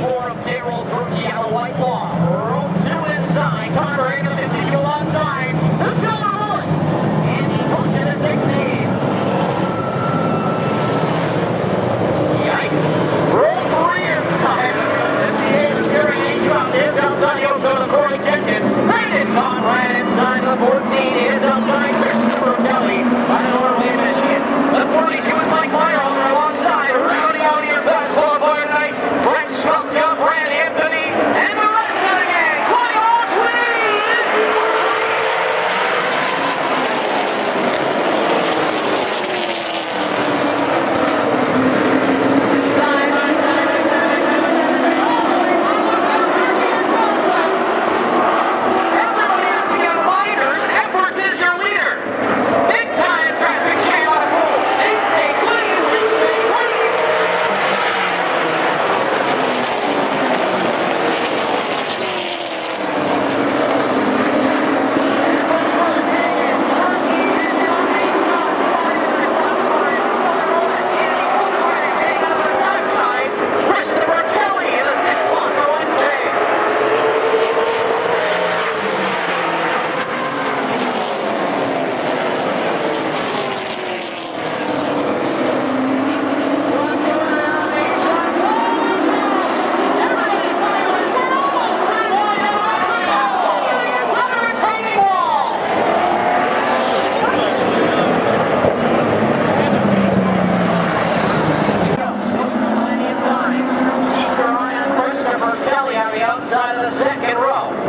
4 of Daryl's rookie out of white ball. Row 2 inside. Connor Ingham into you onside. The silver bullet. And he pushed to the 16. Yikes. Row 3 inside. 58 of Gary Lee dropped in. Outside the also to Corey Jenkins. Brandon Conrad inside the 14. Is outside Christopher Kelly by Norway, Michigan. The 42 is Mike Meyer on the alongside. Rowdy out here basketball fire night. Brett struck down Brad Anthony. And the rest of the game. 21 please. Side by side by side by side by everybody has to get minors. Effertz is your leader. Big time traffic jam on the pool. They stay clean. We stay clean. Christopher Kelly in a 6-1 for one day. Keep your eye on Christopher Kelly on the outside of the second row.